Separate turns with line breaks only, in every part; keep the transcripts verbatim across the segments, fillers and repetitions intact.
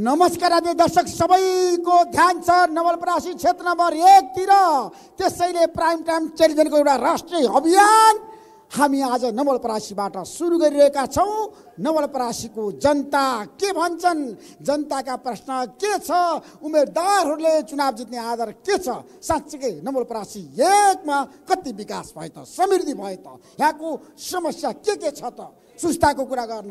नमस्कार आदि दर्शक सबैको ध्यान छ नवलपरासी क्षेत्र नम्बर एक तिर त्यसैले प्राइम टाइम टेलिभिजनको एउटा राष्ट्रिय अभियान हामी आज नवलपरासीबाट सुरु गरिरहेका छौं। नवलपरासीको जनता के भन्छन्, जनताका प्रश्न के छ, उम्मेदवारहरूले चुनाव जित्ने आधार के छ, साँच्चै नवलपरासी एकमा कति विकास भयो त, समृद्धि भयो त, यहाँको समस्या के के छ त, सुस्ताको कुरा गर्न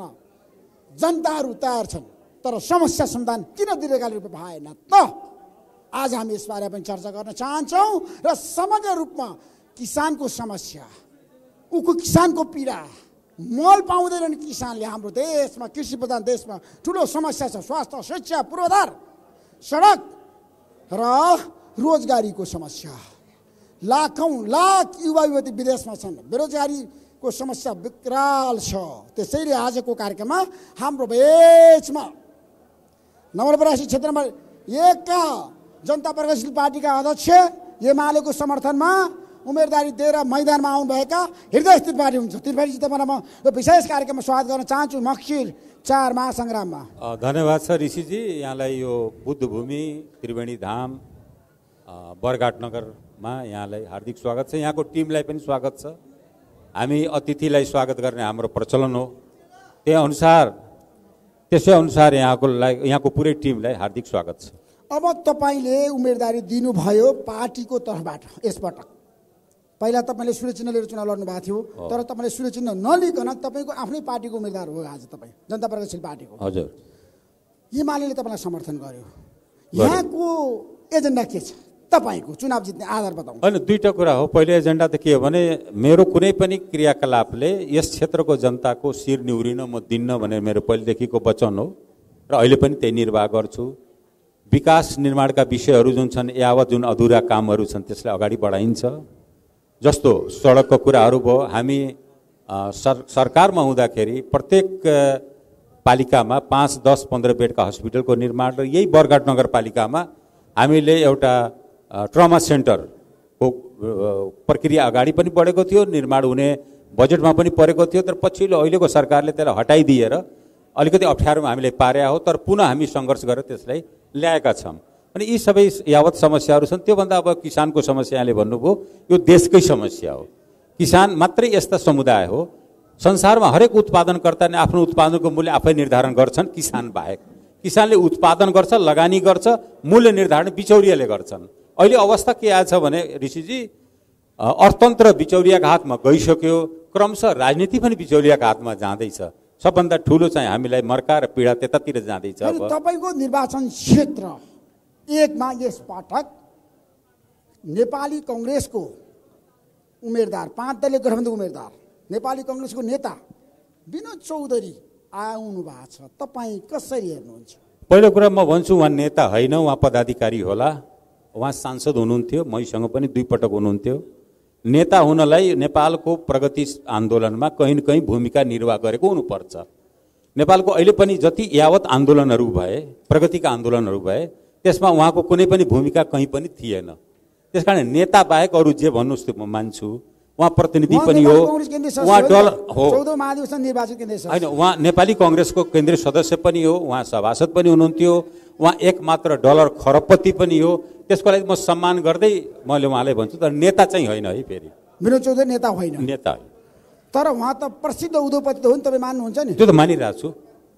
जनताहरू तयार छन्, तर समस्या समाधान किन दीर्घकालीन रूपमा भएन त? आज हामी यसबारे पनि चर्चा गर्न चाहन्छौँ र समग्र रूपमा किसानको समस्या, उको किसानको पीडा, मल पाउँदैनन् किसानले। हाम्रो देशमा, कृषि प्रधान देशमा ठुलो समस्या छ। स्वास्थ्य, शिक्षा, पूर्वाधार, सडक र रोजगारीको समस्या। लाखौं लाख युवा युवती विदेशमा छन्, बेरोजगारीको समस्या विकराल छ। त्यसैले आजको कार्यक्रममा हाम्रो बीचमा नवलपरासी क्षेत्रमा एकका जनता प्रगतिशील पार्टीका अध्यक्ष एमालेको समर्थनमा उम्मेदवारी दिएर मैदानमा आउनुभएका हृदय त्रिपाठी हुन्छ। त्रिपाठीजी तपाईँलाई म यो विशेष कार्यक्रममा स्वागत गर्न चाहन्छु मक्सिर चार महासङ्ग्राममा।
धन्यवाद छ ऋषिजी, यहाँलाई यो बुद्ध भूमि त्रिवेणी धाम बरघाट नगरमा यहाँलाई हार्दिक स्वागत छ। यहाँको टिमलाई पनि स्वागत छ। हामी अतिथिलाई स्वागत गर्ने हाम्रो प्रचलन हो, त्यही अनुसार त्यसै अनुसार यहाँको लागि यहाँको पुरै टिमलाई हार्दिक स्वागत छ।
अब तपाईँले उम्मेदवारी दिनुभयो पार्टीको तर्फबाट यसपटक। पहिला तपाईँले सूर्य चिन्ह लिएर चुनाव लड्नु भएको थियो, तर तपाईँले सूर्य चिन्ह नलिकन तपाईँको आफ्नै पार्टीको उम्मेदवार हो आज तपाईँ, जनता प्रगतिशील पार्टीको।
हजुर,
एमाले तपाईँलाई समर्थन गर्यो। यहाँको एजेन्डा के छ तपाईँको चुनाव जित्ने आधार बताउनु?
होइन, दुईवटा कुरा हो। पहिलो एजेन्डा त के हो भने मेरो कुनै पनि क्रियाकलापले यस क्षेत्रको जनताको शिर निहुरिन म दिन्न भनेर मेरो पहिलेदेखिको वचन हो र अहिले पनि त्यही निर्वाह गर्छु। विकास निर्माणका विषयहरू जुन छन्, यावत जुन अधुरा कामहरू छन् त्यसलाई अगाडि बढाइन्छ। जस्तो सडकको कुराहरू भयो, हामी सर सरकारमा हुँदाखेरि प्रत्येक पालिकामा पाँच दस पन्ध्र बेडका हस्पिटलको निर्माण र यही बरघाट नगरपालिकामा हामीले एउटा ट्रमा सेन्टरको प्रक्रिया अगाडि पनि बढेको थियो, निर्माण हुने बजेटमा पनि परेको थियो। तर पछिल्लो अहिलेको सरकारले त्यसलाई हटाइदिएर अलिकति अप्ठ्यारोमा हामीले पारेका हो, तर पुनः हामी सङ्घर्ष गरेर त्यसलाई ल्याएका छौँ। अनि यी सबै यावत समस्याहरू छन्। त्योभन्दा अब किसानको समस्या यहाँले भन्नुभयो, यो देशकै समस्या हो। किसान मात्रै यस्ता समुदाय हो, संसारमा हरेक उत्पादनकर्ताले आफ्नो उत्पादनको मूल्य आफै निर्धारण गर्छन्, किसान बाहेक। किसानले उत्पादन गर्छ, लगानी गर्छ, मूल्य निर्धारण बिचौलियाले गर्छन्। अहिले अवस्था के आएछ भने ऋषिजी, अर्थतन्त्र बिचौलियाका हातमा गइसक्यो, क्रमशः राजनीति पनि बिचौलियाका हातमा जाँदैछ। सबभन्दा ठुलो चाहिँ हामीलाई मर्का र पीडा त्यतातिर जाँदैछ। अब
तपाईँको निर्वाचन क्षेत्र एकमा यस पटक नेपाली कङ्ग्रेसको उम्मेदवार, पाँच दलीय गठबन्धनको उम्मेदवार, नेपाली कङ्ग्रेसको नेता विनोद चौधरी आउनु भएको छ। तपाईँ कसरी हेर्नुहुन्छ?
पहिलो कुरा म भन्छु, उहाँ नेता होइन, उहाँ पदाधिकारी होला। उहाँ सांसद हुनुहुन्थ्यो, मसँग पनि दुई पटक हुनुहुन्थ्यो। नेता हुनलाई नेपालको प्रगति आन्दोलनमा कहीँ न कहीँ भूमिका निर्वाह गरेको हुनुपर्छ। नेपालको अहिले पनि जति यावत आन्दोलनहरू भए, प्रगतिका आन्दोलनहरू भए, त्यसमा उहाँको कुनै पनि भूमिका कहीँ पनि थिएन। त्यसकारण नेता बाहेक अरू जे भन्नुहोस् त्यो म मान्छु। उहाँ प्रतिनिधि पनि हो, उहाँ डल हो, होइन, उहाँ नेपाली कङ्ग्रेसको केन्द्रीय सदस्य पनि हो, उहाँ सभासद पनि हुनुहुन्थ्यो, उहाँ एकमात्र डलर खरबपति पनि हो। त्यसको लागि म सम्मान गर्दै मैले उहाँलाई भन्छु, तर नेता चाहिँ होइन है। फेरि
विनोद चौधरी नेता होइन,
नेता होइन,
तर उहाँ त प्रसिद्ध उद्योगपति त हो नि, तपाईँ मान्नुहुन्छ नि?
त्यो त मानिरहेको छु,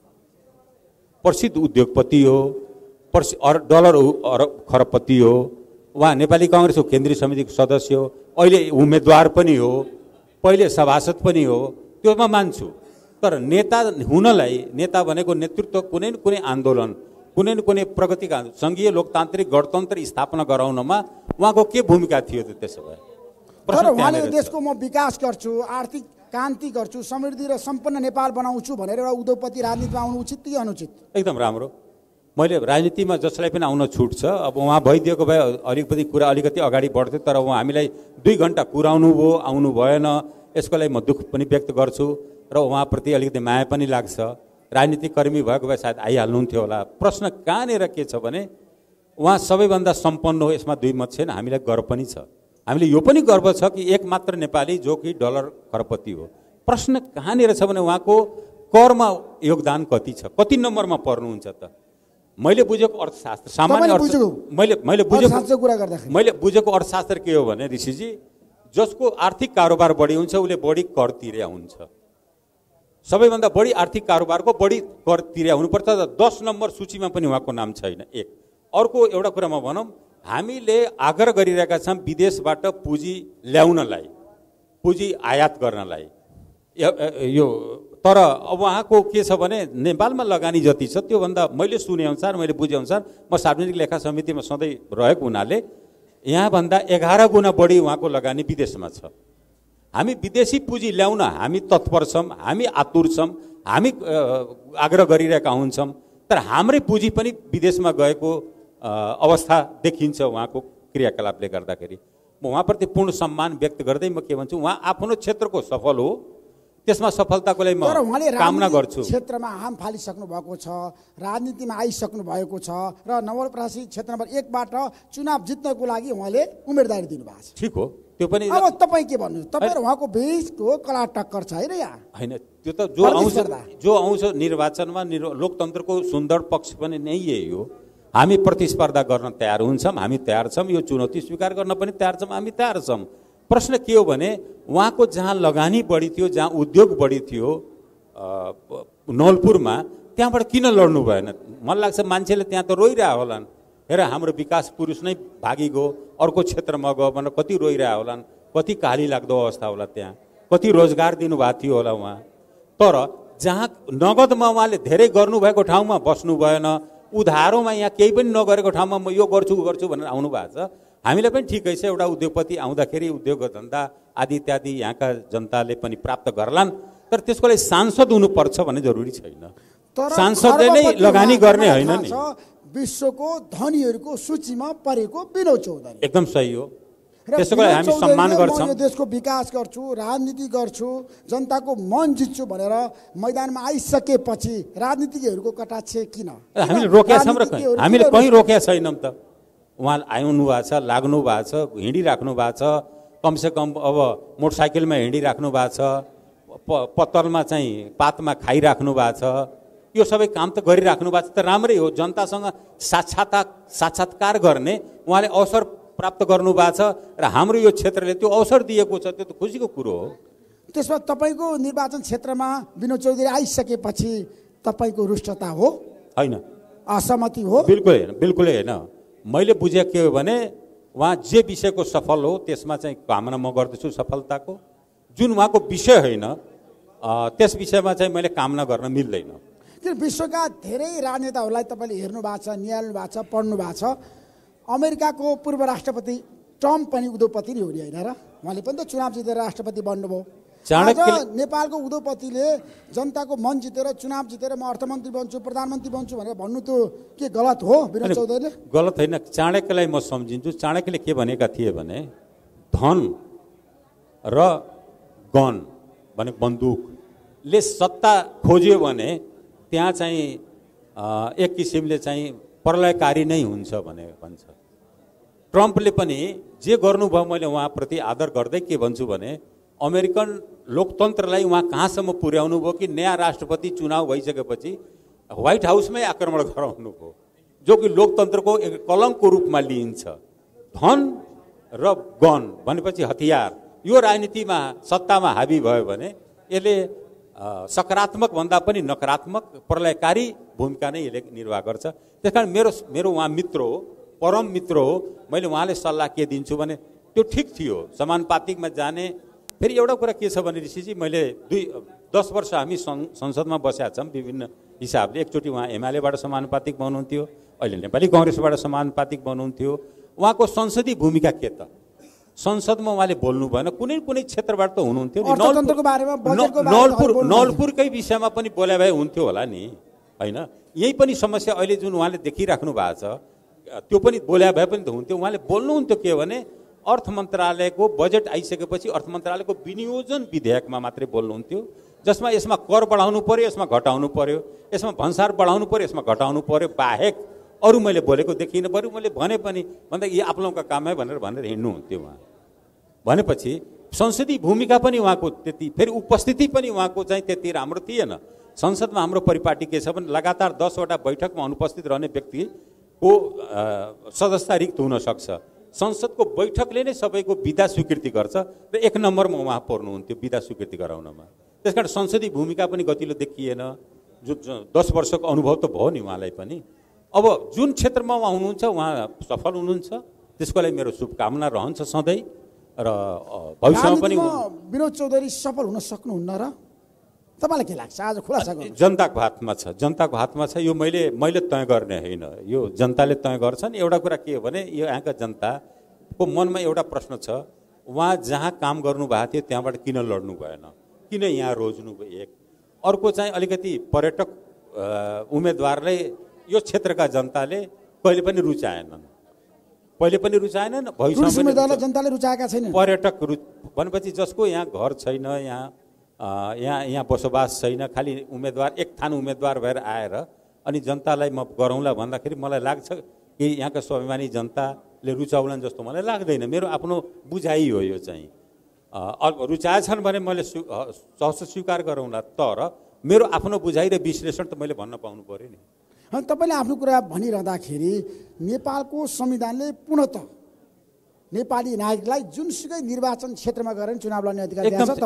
प्रसिद्ध उद्योगपति हो, प्रसि डलर खरबपति हो। उहाँ नेपाली कङ्ग्रेसको केन्द्रीय समितिको सदस्य हो, अहिले उम्मेदवार पनि हो, पहिले सभासद पनि हो, त्यो म मान्छु। तर नेता हुनलाई, नेता भनेको नेतृत्व कुनै न कुनै आन्दोलन, कुनै न कुनै प्रगतिका सङ्घीय लोकतान्त्रिक गणतन्त्र स्थापना गराउनमा उहाँको के भूमिका थियो त? त्यसो भए
तर उहाँले देशको म विकास गर्छु, आर्थिक क्रान्ति गर्छु, समृद्धि र सम्पन्न नेपाल बनाउँछु भनेर एउटा उद्योगपति राजनीतिमा आउनु उचित कि अनुचित?
एकदम राम्रो। मैले राजनीतिमा जसलाई पनि आउन छुट छ। अब उहाँ भइदिएको भए अलिकति कुरा अलिकति अगाडि बढ्थ्यो, तर उहाँ हामीलाई दुई घन्टा कुराउनु भयो, आउनु भएन। यसको लागि म दुःख पनि व्यक्त गर्छु र उहाँप्रति अलिकति माया पनि लाग्छ। राजनीतिक कर्मी भएको भए सायद आइहाल्नुहुन्थ्यो होला। प्रश्न कहाँनिर के छ भने उहाँ सबैभन्दा सम्पन्न हो, यसमा दुई मत छैन। हामीलाई गर्व पनि छ, हामीले यो पनि गर्व छ कि एक मात्र नेपाली जो कि डलर खरबपति हो। प्रश्न कहाँनिर छ भने उहाँको करमा योगदान कति छ, कति नम्बरमा पर्नुहुन्छ त? मैले बुझेको अर्थशास्त्र सामान्य
तपाईँले
अर्थ
बुझेको?
मैले मैले बुझेको
अर्थशास्त्रको कुरा गर्दाखेरि
मैले बुझेको अर्थशास्त्र के हो भने ऋषिजी, जसको आर्थिक कारोबार बढी हुन्छ उसले बढी कर तिर्या हुन्छ। सबैभन्दा बढी आर्थिक कारोबारको बढी कर तिर्या हुनुपर्छ। दस नम्बर सूचीमा पनि उहाँको नाम छैन। एक अर्को एउटा कुरामा भनौँ, हामीले आग्रह गरिरहेका छौँ विदेशबाट पुँजी ल्याउनलाई, पुँजी आयात गर्नलाई। यो तर अब उहाँको के छ भने नेपालमा लगानी जति छ त्योभन्दा मैले सुनेअनुसार, मैले बुझेअनुसार, म सार्वजनिक लेखा समितिमा सधैँ रहेको हुनाले यहाँभन्दा एघार गुणा बढी उहाँको लगानी विदेशमा छ। हामी विदेशी पुँजी ल्याउन हामी तत्पर छौँ, हामी आतुर छौँ, हामी आग्रह गरिरहेका हुन्छौँ। तर हाम्रै पुँजी पनि विदेशमा गएको अवस्था देखिन्छ उहाँको क्रियाकलापले गर्दाखेरि। म उहाँप्रति पूर्ण सम्मान व्यक्त गर्दै म के भन्छु, उहाँ आफ्नो क्षेत्रको सफल हो, त्यसमा सफलताको लागि म कामना गर्छु।
क्षेत्रमा हाम फालिसक्नु भएको छ, राजनीतिमा आइसक्नु भएको छ र नवलपरासी क्षेत्र नम्बर एकबाट चुनाव जित्नको लागि उहाँले उम्मेदवारी दिनुभएको छ।
ठिक हो, त्यो पनि।
अब तपाईँ के भन्नुहुन्छ? तपाईँ र उहाँको बिचको कला टक्कर छ होइन यहाँ?
होइन, त्यो त जो आउँछ जो आउँछ निर्वाचनमा, लोकतन्त्रको सुन्दर पक्ष पनि नै यही हो। हामी प्रतिस्पर्धा गर्न तयार हुन्छौँ, हामी तयार छौँ, यो चुनौती स्वीकार गर्न पनि तयार छौँ, हामी तयार छौँ। प्रश्न के हो भने उहाँको जहाँ लगानी बढी थियो, जहाँ उद्योग बढी थियो नवलपुरमा, त्यहाँबाट किन लड्नु भएन? मलाई लाग्छ मान्छेले त्यहाँ त रोइरह होलान्, हेर हाम्रो विकास पुरुष नै भागी गयो, अर्को क्षेत्रमा गयो भनेर कति रोइरह होलान्, कति काली लाग्दो अवस्था होला, त्यहाँ कति रोजगार दिनुभएको थियो होला उहाँ। तर जहाँ नगदमा उहाँले धेरै गर्नुभएको ठाउँमा बस्नु भएन, उधारोमा यहाँ केही पनि नगरेको ठाउँमा म यो गर्छु गर्छु भनेर आउनु भएको छ। हामीलाई पनि ठिकै छ, एउटा उद्योगपति आउँदाखेरि उद्योग धन्दा आदि इत्यादि यहाँका जनताले पनि प्राप्त गर्लान्, तर त्यसको लागि सांसद हुनुपर्छ भन्ने जरुरी छैन। सांसदले नै लगानी गर्ने होइन नि।
विश्वको धनीहरूको सूचीमा परेको विनोद चौधरी
एकदम सही हो, त्यसको लागि हामी सम्मान गर्छौँ।
यो देशको विकास गर्छु, राजनीति गर्छु, जनताको मन जित्छु भनेर मैदानमा आइसकेपछि राजनीतिज्ञहरूको कटाक्ष किन?
हामीले रोकेका छौँ र हामीले कहीँ रोकेका छैनौँ त। उहाँ आउनु भएको छ, लाग्नु भएको छ, हिँडिराख्नु भएको छ, कमसेकम अब मोटरसाइकलमा हिँडिराख्नु भएको छ, पत्तलमा चाहिँ पातमा खाइराख्नु भएको छ, यो सबै काम त गरिराख्नु भएको छ, त राम्रै हो। जनतासँग साक्षात्कार साक्षात्कार गर्ने उहाँले अवसर प्राप्त गर्नु भएको छ र हाम्रो यो क्षेत्रले त्यो अवसर दिएको छ, त्यो त खुसीको कुरो हो।
त्यसमा तपाईँको निर्वाचन क्षेत्रमा विनोद चौधरी आइसकेपछि तपाईँको रुष्टता हो?
होइन,
असहमति हो?
बिल्कुल होइन, बिल्कुलै होइन। मैले बुझेको के हो भने उहाँ जे विषयको सफल हो त्यसमा चाहिँ कामना म गर्दछु सफलताको। जुन उहाँको विषय होइन त्यस विषयमा चाहिँ मैले कामना गर्न मिल्दैन।
किन विश्वका धेरै राजनेताहरूलाई तपाईँले हेर्नु भएको छ, निहाल्नु भएको छ, पढ्नु भएको छ। अमेरिकाको पूर्व राष्ट्रपति ट्रम्प पनि उद्योगपति नै हो नि होइन र? उहाँले पनि त चुनाव जितेर राष्ट्रपति बन्नुभयो। आज नेपालको उद्योगपतिले जनताको मन जितेर चुनाव जितेर म अर्थमन्त्री बन्छु, प्रधानमन्त्री बन्छु भनेर भन्नु त के गलत हो विनोद चौधरीले?
गलत होइन, चाणक्यलाई म सम्झिन्छु। चाणक्यले के भनेका थिए भने धन र गन भने बन्दुकले सत्ता खोज्यो भने त्यहाँ चाहिँ एक किसिमले चाहिँ प्रलयकारी नै हुन्छ भने भन्छ। ट्रम्पले पनि जे गर्नुभयो मैले उहाँप्रति आदर गर्दै के भन्छु भने अमेरिकन लोकतन्त्रलाई उहाँ कहाँसम्म पुर्याउनु भयो कि नयाँ राष्ट्रपति चुनाव भइसकेपछि व्हाइट हाउसमै आक्रमण गराउनु भयो, जो कि लोकतन्त्रको एक कलङ्कको रूपमा लिइन्छ। धन र गन भनेपछि हतियार, यो राजनीतिमा सत्तामा हाबी भयो भने यसले सकारात्मक भन्दा पनि नकारात्मक प्रलयकारी भूमिका नै यसले निर्वाह गर्छ। त्यस कारण मेरो मेरो उहाँ मित्र हो, परम मित्र हो। मैले उहाँले सल्लाह के दिन्छु भने त्यो ठिक थियो समानुपातिकमा जाने। फेरि एउटा कुरा के छ भने ऋषिजी, मैले दुई दस वर्ष हामी संसदमा बसेका छौँ विभिन्न हिसाबले। एकचोटि उहाँ एमालेबाट समानुपातिक बन्नुहुन्थ्यो, अहिले नेपाली कङ्ग्रेसबाट समानुपातिक बन्नुहुन्थ्यो। उहाँको संसदीय भूमिका के त? संसदमा उहाँले बोल्नु भएन, कुनै कुनै क्षेत्रबाट त हुनुहुन्थ्यो नि। नवलपुर नवलपुरकै विषयमा पनि बोले भए हुन्थ्यो होला नि होइन? यही पनि समस्या अहिले जुन उहाँले देखिराख्नु भएको छ त्यो पनि बोले भए पनि त हुन्थ्यो। उहाँले बोल्नुहुन्थ्यो के भने अर्थ मन्त्रालयको बजेट आइसकेपछि अर्थ मन्त्रालयको विनियोजन विधेयकमा मात्रै बोल्नुहुन्थ्यो, जसमा यसमा कर बढाउनु पर्यो, यसमा घटाउनु पर्यो, यसमा भन्सार बढाउनु पर्यो, यसमा घटाउनु पर्यो बाहेक अरू मैले बोलेको देखिनँ। बरु मैले भने पनि भन्दा यी आप लोगों का काम है भनेर भनेर हिँड्नुहुन्थ्यो उहाँ। भनेपछि संसदीय भूमिका पनि उहाँको त्यति, फेरि उपस्थिति पनि उहाँको चाहिँ त्यति राम्रो थिएन। संसदमा हाम्रो परिपाटी के छ भने लगातार दसवटा बैठकमा अनुपस्थित रहने व्यक्तिको सदस्यता रिक्त हुन सक्छ। संसदको बैठकले नै सबैको बिदा स्वीकृति गर्छ र एक नम्बरमा उहाँ पर्नुहुन्थ्यो बिदा स्वीकृति गराउनमा। त्यसकारण संसदीय भूमिका पनि गतिलो देखिएन। जो दस वर्षको अनुभव त भयो नि उहाँलाई पनि। अब जुन क्षेत्रमा उहाँ हुनुहुन्छ उहाँ सफल हुनुहुन्छ, त्यसको लागि मेरो शुभकामना रहन्छ सधैँ र भविष्यमा पनि।
विनोद चौधरी सफल हुन सक्नुहुन्न र तपाईँलाई के लाग्छ? आज खुलासा गर्नु।
जनताको हातमा छ, जनताको हातमा छ। यो मैले मैले तय गर्ने होइन, यो जनताले तय गर्छन्। एउटा कुरा के हो भने यो यहाँका जनताको मनमा एउटा प्रश्न छ, उहाँ जहाँ काम गर्नुभएको थियो त्यहाँबाट किन लड्नु भएन, किन यहाँ रोज्नु भयो? एक अर्को चाहिँ अलिकति पर्यटक उम्मेदवारले यो क्षेत्रका जनताले कहिले पनि रुचाएनन्, पहिले पनि रुचाएनन्, भविष्यमा पनि
जनताले रुचाएका छैनन्।
पर्यटक रु भनेपछि जसको यहाँ घर छैन, यहाँ यहाँ यहाँ बसोबास छैन, खालि उम्मेदवार एक थान उम्मेदवार भएर आएर अनि जनतालाई म गरौँला भन्दाखेरि मलाई लाग्छ कि यहाँका स्वाभिमानी जनताले रुचाउलान् जस्तो मलाई लाग्दैन। मेरो आफ्नो बुझाइ हो यो चाहिँ। रुचाएछन् भने मैले सहज स्वीकार गरौँला, तर मेरो आफ्नो बुझाइ र विश्लेषण त मैले भन्न पाउनु पऱ्यो नि।
तपाईँले आफ्नो कुरा भनिरहँदाखेरि नेपालको संविधानले पूर्णतः नेपाली नागरिकलाई जुनसुकै निर्वाचन क्षेत्रमा गएर चुनाव लड्ने अधिकार दिएको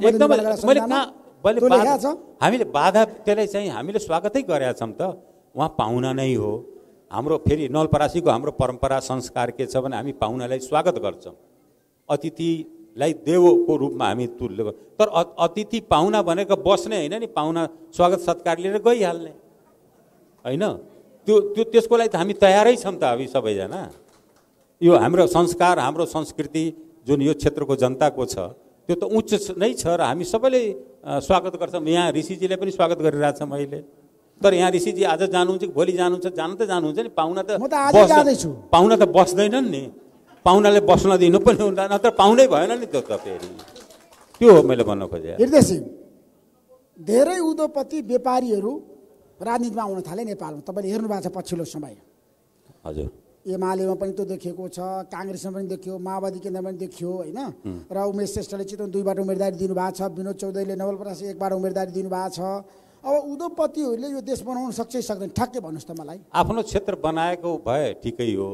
छ।
हामीले बाधा त्यसलाई चाहिँ हामीले स्वागतै गरेका छौँ त। उहाँ पाहुना नै हो हाम्रो। फेरि नवलपरासीको हाम्रो परम्परा संस्कार के छ भने हामी पाहुनालाई स्वागत गर्छौँ, अतिथिलाई देवको रूपमा हामी तुल्य। तर अतिथि पाहुना भनेको बस्ने होइन नि, पाहुना स्वागत सत्कार लिएर गइहाल्ने होइन। त्यो त्यो त्यसको लागि त हामी तयारै छौँ त हामी सबैजना। यो हाम्रो संस्कार, हाम्रो संस्कृति जुन यो क्षेत्रको जनताको छ त्यो त उच्च नै छ र हामी सबैले स्वागत गर्छौँ। यहाँ ऋषिजीले पनि स्वागत गरिरहेछ मैले। तर यहाँ ऋषिजी आज जानुहुन्छ कि भोलि जानुहुन्छ, जान त जानुहुन्छ नि। पाहुना त पाहुना त बस्दैनन् नि, पाहुनाले बस्न दिनु पनि हुँदैन, नत्र पाहुनै भएन नि त्यो त। फेरि त्यो हो मैले भन्न खोजेँ।
हृदय सिंह, धेरै उद्योगपति व्यापारीहरू राजनीतिमा आउन थाले नेपालमा। तपाईँले हेर्नु भएको छ पछिल्लो समय।
हजुर,
एमालेमा पनि त्यो देखिएको छ, काङ्ग्रेसमा पनि देखियो, माओवादी केन्द्रमा पनि देखियो होइन। र उमेश श्रेष्ठले चितवन दुईबाट उम्मेदवारी दिनुभएको छ, विनोद चौधरीले नवलपरासी एकबाट उम्मेदवारी दिनुभएको छ। अब उद्योगपतिहरूले यो देश बनाउन सक्छ कि सक्दैन, ठ्याक्कै भन्नुहोस् त मलाई।
आफ्नो क्षेत्र बनाएको भए ठिकै हो,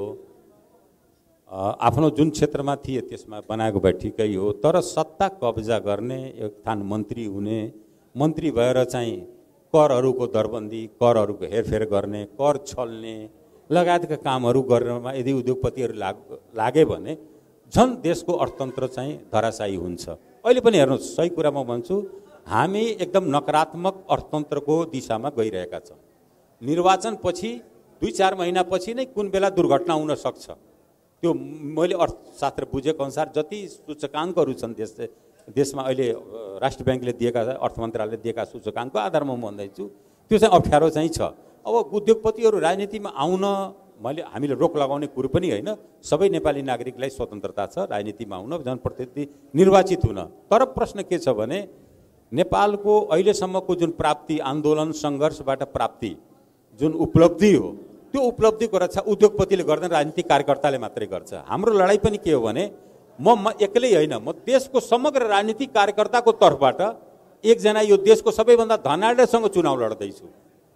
आफ्नो जुन क्षेत्रमा थिए त्यसमा बनाएको भए ठिकै हो। तर सत्ता कब्जा गर्ने, एक थान मन्त्री हुने, मन्त्री भएर चाहिँ करहरूको दरबन्दी, करहरूको हेरफेर गर्ने, कर छल्ने लगायतका कामहरू गर्नमा यदि उद्योगपतिहरू लाग लागे भने झन् देशको अर्थतन्त्र चाहिँ धराशायी हुन्छ। अहिले पनि हेर्नुहोस्, सही कुरा म भन्छु, हामी एकदम नकारात्मक अर्थतन्त्रको दिशामा गइरहेका छौँ। निर्वाचनपछि दुई चार महिनापछि नै कुन बेला दुर्घटना हुन सक्छ त्यो मैले अर्थशास्त्र बुझेको अनुसार जति सूचकाङ्कहरू छन् देश देशमा अहिले राष्ट्र ब्याङ्कले दिएका, अर्थ मन्त्रालयले दिएका सूचकाङ्कको आधारमा म भन्दैछु, त्यो चाहिँ अप्ठ्यारो चाहिँ छ। अब उद्योगपतिहरू राजनीतिमा आउन मैले हामीले रोक लगाउने कुरो पनि होइन। सबै नेपाली नागरिकलाई स्वतन्त्रता छ राजनीतिमा आउन, जनप्रतिनिधि निर्वाचित हुन। तर प्रश्न के छ भने नेपालको अहिलेसम्मको जुन प्राप्ति, आन्दोलन सङ्घर्षबाट प्राप्ति जुन उपलब्धि हो, त्यो उपलब्धिको रक्षा उद्योगपतिले गर्दैन, राजनीतिक कार्यकर्ताले मात्रै गर्छ। हाम्रो लडाइँ पनि के हो भने म म एक्लै होइन, म देशको समग्र राजनीतिक कार्यकर्ताको तर्फबाट एकजना यो देशको सबैभन्दा धनाढ्यसँग चुनाव लड्दैछु।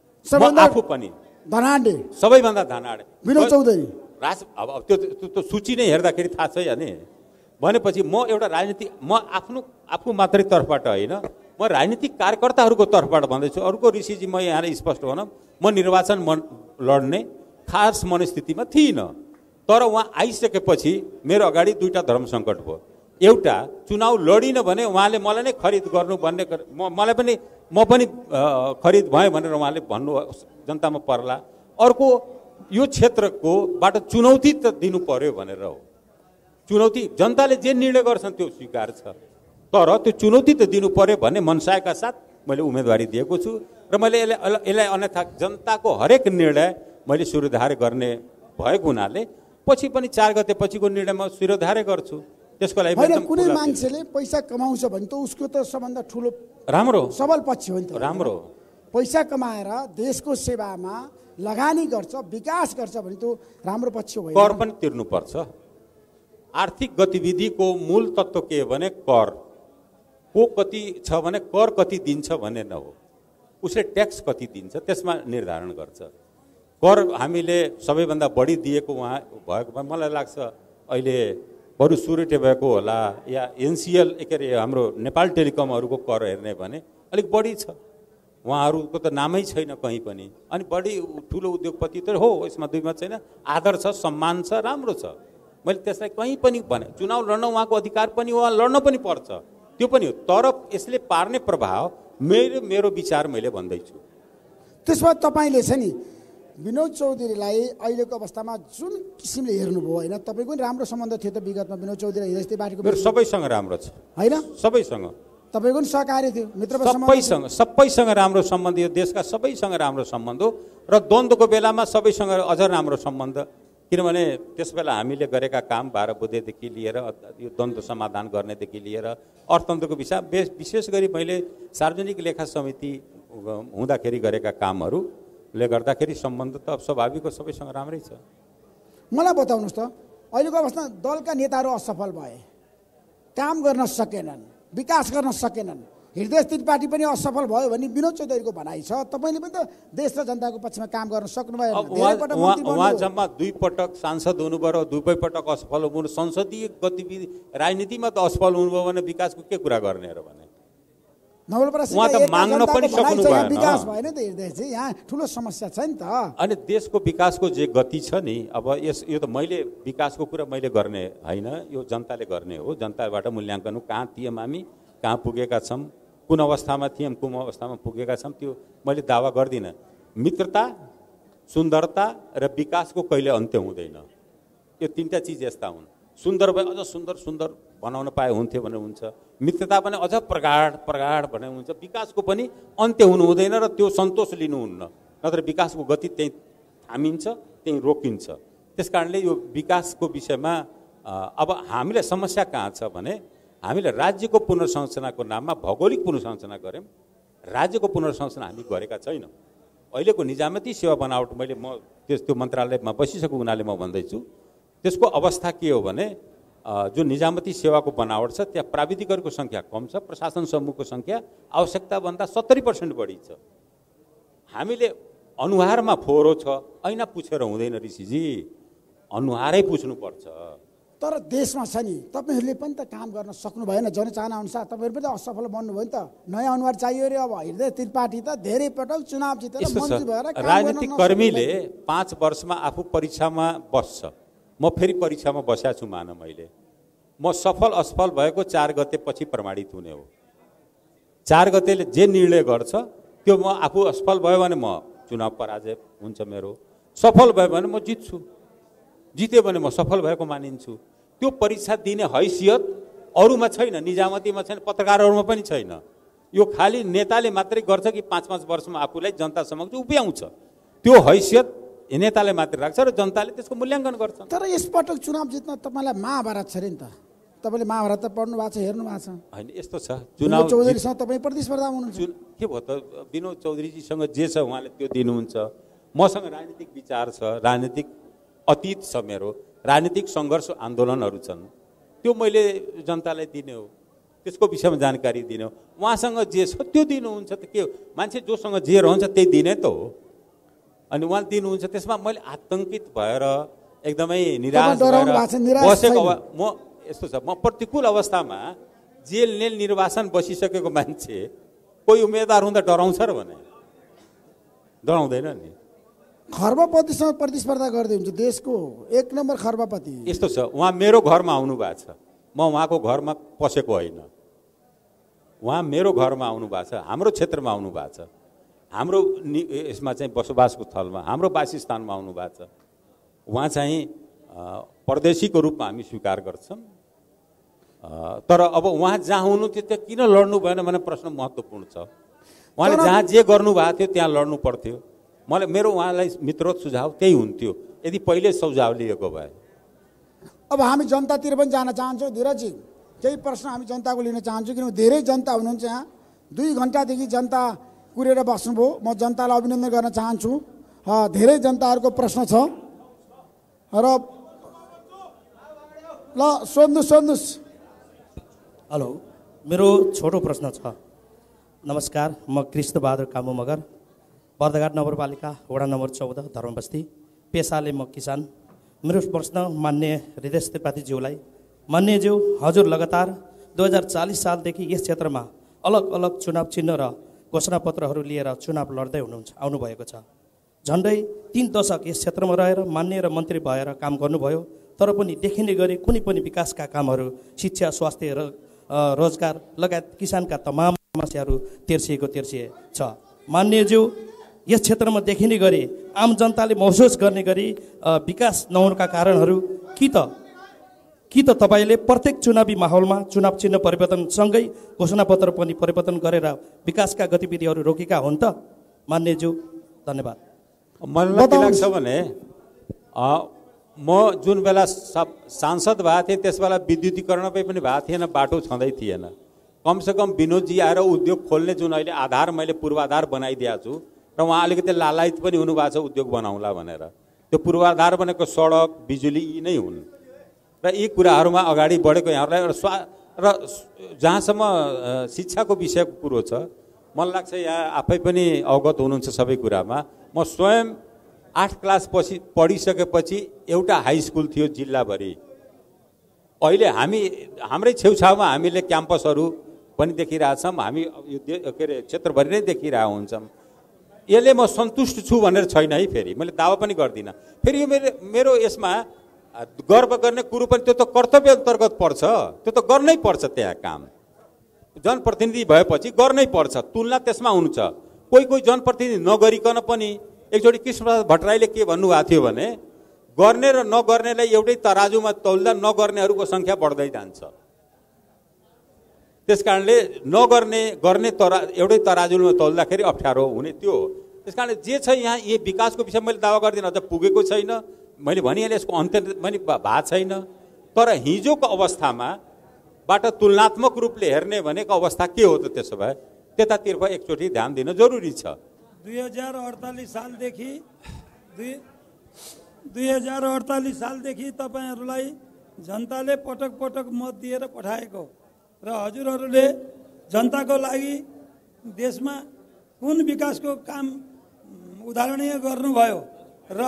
आफू पनि
धनाढ्य,
सबैभन्दा धनाढ्य
विनोद चौधरी।
राज अब त्यो त्यो सूची नै हेर्दाखेरि थाहा छ नि। भनेपछि म एउटा राजनीति, म आफ्नो आफू मात्रै तर्फबाट होइन, म राजनीतिक कार्यकर्ताहरूको तर्फबाट भन्दैछु। अरूको ऋषिजी म यहाँ स्पष्ट भनौँ, म निर्वाचन मन लड्ने खास मनस्थितिमा थिइनँ। तर उहाँ आइसकेपछि मेरो अगाडि दुईवटा धर्म सङ्कट भयो। एउटा, चुनाव लडिनँ भने उहाँले मलाई नै खरिद गर्नु भन्ने, मलाई पनि म पनि खरिद भएँ भनेर उहाँले भन्नु जनतामा पर्ला। अर्को, यो क्षेत्रको बाट चुनौती त दिनु पर्यो भनेर हो। चुनौती जनताले जे निर्णय गर्छन् त्यो स्वीकार छ, तर त्यो चुनौती त दिनु पर्यो भन्ने मनसायका साथ मैले उम्मेदवारी दिएको छु। र मैले यसलाई यसलाई अन्यथा जनताको हरेक निर्णय मैले शिरोधार्य गर्ने भएको हुनाले पछि पनि चार गते पछिको निर्णय म शिरोधार्य गर्छु। त्यसको लागि
कुनै मान्छेले पैसा कमाउँछ भने त उसको त सबभन्दा ठुलो
राम्रो
सबल पक्ष हो नि त।
राम्रो
पैसा कमाएर देशको सेवामा लगानी गर्छ, विकास गर्छ भने त राम्रो पक्ष हो।
कर पनि तिर्नुपर्छ। आर्थिक गतिविधिको मूल तत्त्व के हो भने कर को कति छ भने कर कति दिन्छ भन्ने न हो। उसले ट्याक्स कति दिन्छ त्यसमा निर्धारण गर्छ। कर हामीले सबैभन्दा बढी दिएको उहाँ भएको मलाई लाग्छ अहिले बरु सुरेटे भएको होला या एनसिएल के अरे हाम्रो नेपाल टेलिकमहरूको कर हेर्ने भने अलिक बढी छ। उहाँहरूको त नामै छैन कहीँ पनि। अनि बढी ठुलो उद्योगपति त हो, यसमा दुई मत छैन। आदर छ, सम्मान छ, राम्रो छ। मैले त्यसलाई कहीँ पनि भने चुनाव लड्न उहाँको अधिकार पनि हो, लड्न पनि पर्छ, त्यो पनि हो। तर यसले पार्ने प्रभाव मेरो मेरो विचार मैले भन्दैछु।
त्यसमा तपाईँले छ नि विनोद चौधरीलाई अहिलेको अवस्थामा जुन किसिमले हेर्नुभयो होइन, तपाईँको पनि राम्रो सम्बन्ध थियो त विगतमा विनोद चौधरी जस्तै पार्टीको?
मेरो सबैसँग राम्रो छ
होइन,
सबैसँग।
तपाईँको पनि सहकारी थियो, मित्र
सबैसँग सबैसँग राम्रो सम्बन्ध, यो देशका सबैसँग राम्रो सम्बन्ध हो। र द्वन्द्वको बेलामा सबैसँग अझ राम्रो सम्बन्ध, किनभने त्यस बेला हामीले गरेका काम बाह्र बुधेदेखि लिएर यो द्वन्द्व समाधान गर्नेदेखि लिएर अर्थतन्त्रको विषय विशेष गरी मैले सार्वजनिक लेखा समिति हुँदाखेरि गरेका कामहरूले गर्दाखेरि सम्बन्ध त अब स्वाभाविक हो, सबैसँग राम्रै छ।
मलाई बताउनुहोस् त, अहिलेको अवस्थामा दलका नेताहरू असफल भए, काम गर्न सकेनन्, विकास गर्न सकेनन्, हृदय त्रिपाठी पनि असफल भयो भन्ने विनोद चौधरीको भनाइ छ। तपाईँले पनि त देश र जनताको पक्षमा काम गर्न सक्नुभयो।
उहाँ जम्मा दुई पटक सांसद हुनुभयो, दुवै पटक असफल हुनु। संसदीय गतिविधि राजनीतिमा त असफल हुनुभयो भने विकासको के कुरा गर्ने र भने उहाँ त माग्न पनि सक्नु भएन।
विकास भएन त हृदय चाहिँ यहाँ ठुलो समस्या छ नि त।
अनि देशको विकासको जे गति छ नि, अब यस यो त मैले विकासको कुरा मैले गर्ने होइन, यो जनताले गर्ने हो। जनताबाट मूल्याङ्कन हो, कहाँ थियौँ हामी, कहाँ पुगेका छौँ, कुन अवस्थामा थियौँ, कुन अवस्थामा पुगेका छौँ, त्यो मैले दावा गर्दिनँ। मित्रता, सुन्दरता र विकासको कहिले अन्त्य हुँदैन। यो तिनवटा चिज यस्ता हुन्। सुन्दर भए अझ सुन्दर सुन्दर बनाउन पाए हुन्थ्यो भने हुन्छ, मित्रता पनि अझ प्रगाढ प्रगाढ भने हुन्छ, विकासको पनि अन्त्य हुनु हुँदैन र त्यो सन्तोष लिनुहुन्न। नत्र विकासको गति त्यहीँ थामिन्छ, त्यहीँ रोकिन्छ। त्यस कारणले यो विकासको विषयमा अब हामीलाई समस्या कहाँ छ भने हामीले राज्यको पुनर्संरचनाको नाममा भौगोलिक पुनर्संरचना गऱ्यौँ, राज्यको पुनर्संरचना हामी गरेका छैनौँ। अहिलेको निजामती सेवा बनावट मैले म त्यस त्यो मन्त्रालयमा बसिसकेको हुनाले म भन्दैछु, त्यसको अवस्था के हो भने जुन निजामती सेवाको बनावट छ त्यहाँ प्राविधिकहरूको सङ्ख्या कम छ, प्रशासन समूहको सङ्ख्या आवश्यकताभन्दा सत्तरी पर्सेन्ट बढी छ। हामीले अनुहारमा फोहोरो छ, ऐना पुछेर हुँदैन ऋषिजी, अनुहारै पुछ्नुपर्छ।
तर देशमा छ नि, तपाईँहरूले पनि त काम गर्न सक्नु भएन जनचाहना अनुसार, तपाईँहरू पनि त असफल बन्नुभयो नि त। नयाँ अनुहार चाहियो अरे। अब हृदय त्रिपाठी त धेरै पटक चुनाव जितेर मन्त्री भएर
राजनीतिक कर्मीले पाँच वर्षमा आफू परीक्षामा बस्छ। म फेरि परीक्षामा बस्या छु मान, मैले म सफल असफल भएको चार गते पछि प्रमाणित हुने हो। चार गतेले जे निर्णय गर्छ त्यो म आफू असफल भयो भने म चुनाव पराजय हुन्छ मेरो, सफल भयो भने म जित्छु, जित्यो भने म सफल भएको मानिन्छु। त्यो परीक्षा दिने हैसियत अरूमा छैन, निजामतीमा छैन, पत्रकारहरूमा पनि छैन। यो खालि नेताले मात्रै गर्छ कि पाँच पाँच वर्षमा आफूलाई जनता समक्ष उभ्याउँछ, त्यो हैसियत नेताले मात्रै राख्छ र जनताले त्यसको मूल्याङ्कन गर्छ।
तर यसपटक चुनाव जित्न तपाईँलाई महाभारत छ अरे नि त, तपाईँले महाभारत त पढ्नु भएको छ, हेर्नु भएको छ
होइन? यस्तो छ,
चुनाव चौधरीसँग तपाईँ प्रतिस्पर्धामा हुनुहुन्छ।
के भयो त, विनोद चौधरीजीसँग जे छ उहाँले त्यो दिनुहुन्छ। मसँग राजनीतिक विचार छ, राजनीतिक अतीत छ, मेरो राजनीतिक सङ्घर्ष आन्दोलनहरू छन्, त्यो मैले जनतालाई दिने हो, त्यसको विषयमा जानकारी दिने हो। उहाँसँग जे छ त्यो दिनुहुन्छ त के हो, मान्छे जोसँग जे रहन्छ त्यही दिने त हो। अनि उहाँ दिनुहुन्छ, त्यसमा मैले आतङ्कित भएर एकदमै निराश बसेको म यस्तो छ, म प्रतिकूल अवस्थामा जेल नेल निर्वासन बसिसकेको मान्छे कोही उम्मेदवार हुँदा डराउँछ र भने डराउँदैन नि।
खर्बपतिसँग प्रतिस्पर्धा गर्दै हुन्छ, देशको एक नम्बर खर्बपति।
यस्तो छ, उहाँ मेरो घरमा आउनु भएको छ, म उहाँको घरमा पसेको होइन। उहाँ मेरो घरमा आउनु भएको छ, हाम्रो क्षेत्रमा आउनु भएको छ, हाम्रो यसमा चाहिँ बसोबासको स्थलमा, हाम्रो वासस्थानमा आउनु भएको छ। उहाँ चाहिँ परदेशीको रूपमा हामी स्वीकार गर्छौँ। तर अब उहाँ जहाँ हुनुहुन्थ्यो त्यहाँ किन लड्नु भएन भन्ने प्रश्न महत्त्वपूर्ण छ। उहाँले जहाँ जे गर्नुभएको थियो त्यहाँ लड्नु पर्थ्यो। मलाई मेरो उहाँलाई मित्रवत सुझाव त्यही हुन्थ्यो यदि पहिले सुझाव लिएको भए।
अब हामी जनतातिर पनि जान चाहन्छौँ धीरजी, केही प्रश्न हामी जनताको लिन चाहन्छौँ, किनभने धेरै जनता हुनुहुन्छ यहाँ। दुई घन्टादेखि जनता कुरेर बस्नुभयो, म जनतालाई अभिनन्दन गर्न चाहन्छु। धेरै जनताहरूको प्रश्न छ र ल सोध्नु सोध्नुहोस्।
हेलो, मेरो छोटो प्रश्न छ। नमस्कार, म कृष्णबहादुर कामु मगर, बर्दघाट नगरपालिका वडा नम्बर चौध धर्मबस्ती। पेसाले म किसान। मेरो प्रश्न मान्य हृदय त्रिपाठीज्यूलाई। मान्यज्यू, हजुर लगातार दुई हजार चालिस सालदेखि यस क्षेत्रमा अलग अलग चुनाव चिन्ह र घोषणापत्रहरू लिएर चुनाव लड्दै हुनुहुन्छ आउनुभएको छ। झन्डै तीन दशक यस क्षेत्रमा रहेर मान्य र मन्त्री भएर काम गर्नुभयो, तर पनि देखिने गरी कुनै पनि विकासका कामहरू, शिक्षा, स्वास्थ्य र रोजगार लगायत किसानका तमाम समस्याहरू तेर्सिएको तेर्सिए छ। मान्यज्यू, यस क्षेत्रमा देखिने गरी आम जनताले महसुस गर्ने गरी विकास नहुनुका कारणहरू कि त कि त तपाईँले प्रत्येक चुनावी माहौलमा चुनाव चिन्ह परिवर्तनसँगै घोषणापत्र पनि परिवर्तन गरेर विकासका गतिविधिहरू रोकेका हुन् त? मान्यज्यू, धन्यवाद।
मलाई के लाग्छ भने म जुन बेला सांसद भएको थिएँ त्यस बेला विद्युतीकरणमै पनि भएको थिएन, बाटो छँदै थिएन। कमसेकम विनोदजी आएर उद्योग खोल्ने जुन अहिले आधार मैले पूर्वाधार बनाइदिएको छु र उहाँ अलिकति लालायत पनि हुनुभएको छ उद्योग बनाउँला भनेर, त्यो पूर्वाधार भनेको सडक, बिजुली यी नै हुन् र यी कुराहरूमा अगाडि बढेको यहाँहरूलाई र स्वा र जहाँसम्म शिक्षाको विषयको कुरो छ, मलाई लाग्छ यहाँ आफै पनि अवगत हुनुहुन्छ सबै कुरामा। म स्वयं आठ क्लास पछि पढिसकेपछि एउटा हाई स्कुल थियो जिल्लाभरि। अहिले हामी हाम्रै छेउछाउमा हामीले क्याम्पसहरू पनि देखिरहेछौँ, हामी यो के अरे क्षेत्रभरि नै देखिरहेको हुन्छौँ। यसले म सन्तुष्ट छु भनेर छैन है, फेरि मैले दावा पनि गर्दिनँ। फेरि यो मेरो मेरो यसमा गर्व गर्ने कुरो पनि त्यो त कर्तव्य अन्तर्गत पर्छ, त्यो त गर्नै पर्छ। त्यहाँ काम जनप्रतिनिधि भएपछि गर्नै पर्छ, तुलना त्यसमा हुन्छ। कोही कोही जनप्रतिनिधि नगरिकन पनि एकचोटि कृष्णप्रसाद भट्टराईले के भन्नुभएको थियो भने गर्ने र नगर्नेलाई एउटै तराजुमा तौल्दा नगर्नेहरूको सङ्ख्या बढ्दै जान्छ। त्यस कारणले नगर्ने गर्ने तरा एउटै तराजुमा तौल्दाखेरि अप्ठ्यारो हुने त्यो हो। त्यस कारण जे छ यहाँ यो विकासको विषय मैले दावा गर्दिनँ, अझ पुगेको छैन। मैले भनिहालेँ यसको अन्त्य पनि भएको छैन, तर हिजोको अवस्थामा बाट तुलनात्मक रूपले हेर्ने भनेको अवस्था के हो त? त्यसो भए त्यतातर्फ एकचोटि ध्यान दिन जरुरी छ।
दुई हजार अडतालिस सालदेखि दुई दुई हजार अडतालिस सालदेखि तपाईँहरूलाई जनताले पटक पटक मत दिएर पठाएको र हजुरहरूले जनताको लागि देशमा कुन विकासको काम उदाहरणीय गर्नुभयो र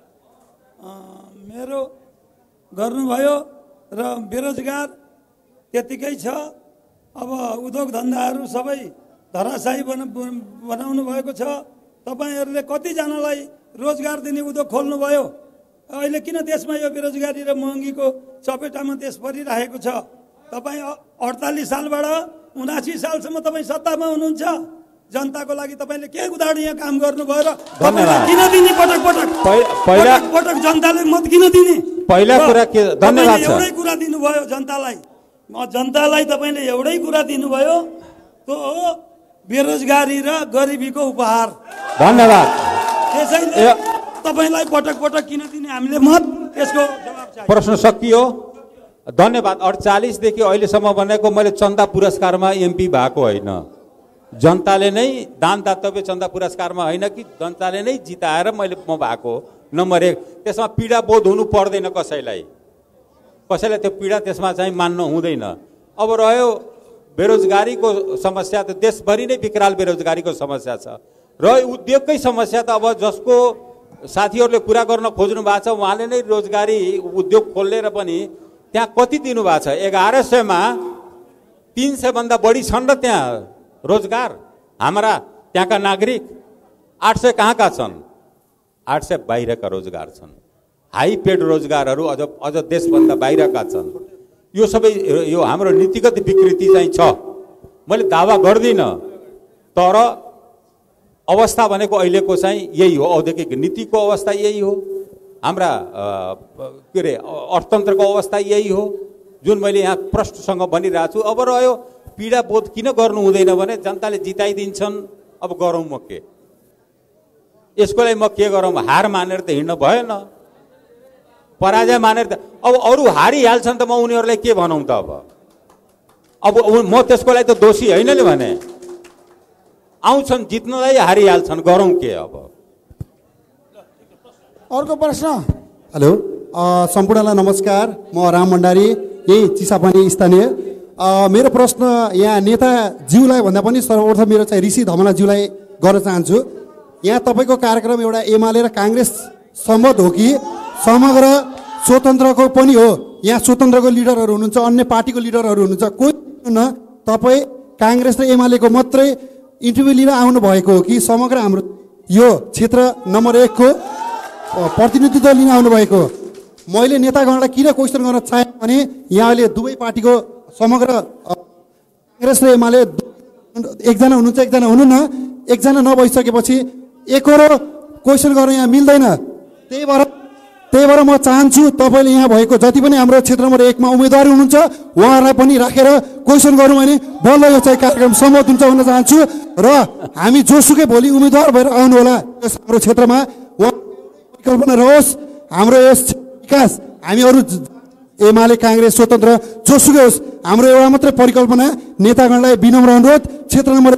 मेरो गर्नुभयो र बेरोजगार त्यतिकै छ। अब उद्योग धन्दाहरू सबै धराशायी बना बनाउनु भएको छ। तपाईँहरूले कतिजनालाई रोजगार दिने उद्योग खोल्नुभयो? अहिले किन देशमा यो बेरोजगारी र महँगीको चपेटामा देश परिरहेको छ? तपाईँ अडतालिस सालबाट उनासी सालसम्म तपाईँ सत्तामा हुनुहुन्छ। जनताको लागि तपाईँले के उदाहरणीय काम गर्नुभयो र किन दिने पटक पटक पहिला पटक जनताले मत किन दिने?
पहिला कुरा के धन्यवाद छ।
एउटै कुरा दिनुभयो जनतालाई, जनतालाई तपाईँले एउटै कुरा दिनुभयो, त्यो हो बेरोजगारी र गरिबीको उपहार।
धन्यवाद।
त्यसैले तपाईँलाई पटक पटक किन दिने हामीले मत, यसको जवाब चाहियो।
प्रश्न सकियो। धन्यवाद। अडचालिसदेखि अहिलेसम्म भनेको मैले चन्दा पुरस्कारमा एमपी भएको होइन, जनताले नै दान दातव्य चन्दा पुरस्कारमा होइन कि जनताले नै जिताएर मैले म भएको नम्बर एक। त्यसमा पीडा बोध हुनु पर्दैन कसैलाई, कसैलाई त्यो पीडा त्यसमा चाहिँ मान्नु हुँदैन। अब रह्यो बेरोजगारीको समस्या, त देशभरि नै विकराल बेरोजगारीको समस्या छ र उद्योगकै समस्या त अब जसको साथीहरूले कुरा गर्न खोज्नु भएको छ उहाँले नै रोजगारी उद्योग खोलेर पनि त्यहाँ कति दिनुभएको छ? एघार सयमा तिन सय भन्दा बढी छन् र त्यहाँ रोजगार हाम्रा त्यहाँका नागरिक। आठ सय कहाँका छन्? आठ सय बाहिरका रोजगार छन्। हाई पेड रोजगारहरू अझ अझ देशभन्दा बाहिरका छन्। यो सबै यो हाम्रो नीतिगत विकृति चाहिँ छ, मैले दावा गर्दिनँ। तर अवस्था भनेको अहिलेको चाहिँ यही हो, औद्योगिक नीतिको अवस्था यही हो, हाम्रा के अरे अर्थतन्त्रको अवस्था यही हो जुन मैले यहाँ प्रश्नसँग भनिरहेको छु। अब रह्यो पीडा बोध किन गर्नु हुँदैन भने जनताले जिताइदिन्छन्, अब गरौँ म के? यसको लागि म के गरौँ? हार मानेर त हिँड्न भएन, पराजय मानेर त अब अरू हारिहाल्छन् त म उनीहरूलाई के भनौँ त? अब अब म त्यसको लागि त दोषी होइन नि भने आउँछन् जित्नलाई हारिहाल्छन्, गरौँ के? अब
अर्को प्रश्न।
हेलो, सम्पूर्णलाई नमस्कार। म राम भण्डारी, यही चिसापानी स्थानीय। मेरो प्रश्न यहाँ नेताज्यूलाई भन्दा पनि सर्वप्रथम मेरो चाहिँ ऋषि धमलाज्यूलाई गर्न चाहन्छु। यहाँ तपाईँको कार्यक्रम एउटा एमाले र काङ्ग्रेस सम्मत हो कि समग्र स्वतन्त्रको पनि हो? यहाँ स्वतन्त्रको लिडरहरू हुनुहुन्छ, अन्य पार्टीको लिडरहरू हुनुहुन्छ, कोही न तपाईँ काङ्ग्रेस र एमालेको मात्रै इन्टरभ्यू लिन आउनु भएको हो कि समग्र हाम्रो यो क्षेत्र नम्बर एकको प्रतिनिधित्व लिन आउनु भएको? मैले नेतागणलाई किन क्वेसन गर्न चाहेँ भने यहाँले दुवै पार्टीको समग्र काङ्ग्रेस र एमाले एकजना हुनुहुन्छ, एकजना हुनु न, एकजना नभइसकेपछि एकरो क्वेसन गर्न यहाँ मिल्दैन। त्यही भएर त्यही भएर म चाहन्छु तपाईँले यहाँ भएको जति पनि हाम्रो क्षेत्र नम्बर एकमा उम्मेदवार हुनुहुन्छ उहाँहरूलाई पनि राखेर क्वेसन गरौँ भने बल्ल यो चाहिँ कार्यक्रम सम्मत हुन्छ भन्न चाहन्छु। र हामी जोसुकै भोलि उम्मेदवार भएर आउनु होला हाम्रो क्षेत्रमा, उहाँ परिकल्पना रहोस् हाम्रो यस विकास। हामीहरू एमाले काङ्ग्रेस स्वतन्त्र जोसुकै होस्, हाम्रो एउटा मात्रै परिकल्पना, नेतागणलाई विनम्र अनुरोध, क्षेत्र नम्बर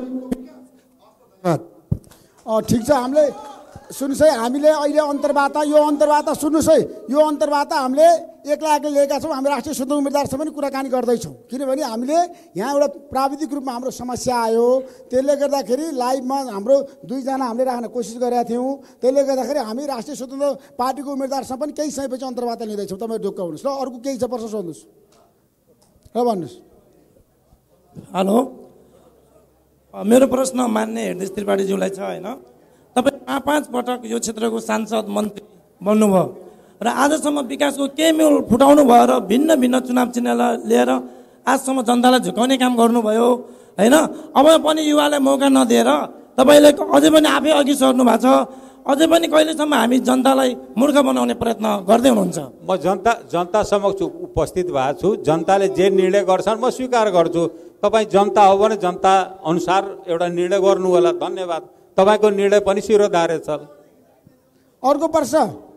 ठिक छ। हामीले सुन्नुहोस् है, हामीले अहिले अन्तर्वार्ता यो अन्तर्वार्ता सुन्नुहोस् है, यो अन्तर्वार्ता हामीले एक्लै एक्लै लिएका छौँ। हामी राष्ट्रिय स्वतन्त्र उम्मेदवारसँग पनि कुराकानी गर्दैछौँ, किनभने हामीले यहाँ एउटा प्राविधिक रूपमा हाम्रो समस्या आयो, त्यसले गर्दाखेरि लाइभमा हाम्रो दुईजना हामीले राख्न कोसिस गरेका थियौँ। त्यसले गर्दाखेरि हामी राष्ट्रिय स्वतन्त्र पार्टीको उम्मेदवारसँग पनि केही समयपछि अन्तर्वार्ता लिँदैछौँ। तपाईँ ढुक्क हुनुहोस्। र अर्को केही छ प्रश्न सोध्नुहोस् र भन्नुहोस्।
हेलो, मेरो प्रश्न मान्य हृदय त्रिपाठीज्यूलाई छ होइन। तपाईँ पाँच पाँच पटक यो क्षेत्रको सांसद मन्त्री बन्नुभयो र आजसम्म विकासको के मेल फुटाउनु भयो र भिन्न भिन्न चुनाव चिन्हलाई लिएर आजसम्म जनतालाई झुकाउने काम गर्नुभयो होइन। अब पनि युवालाई मौका नदिएर तपाईँले अझै पनि आफै अघि सर्नु भएको छ। अझै पनि कहिलेसम्म हामी जनतालाई मूर्ख बनाउने प्रयत्न गर्दै हुनुहुन्छ?
म जनता जनता समक्ष उपस्थित भएको छु। जनताले जे निर्णय गर्छन् म स्वीकार गर्छु। तपाईँ जनता हो भने जनता अनुसार एउटा निर्णय गर्नु होला। धन्यवाद। तपाईँको निर्णय पनि शिरोधार्य छ।
अर्को प्रश्न।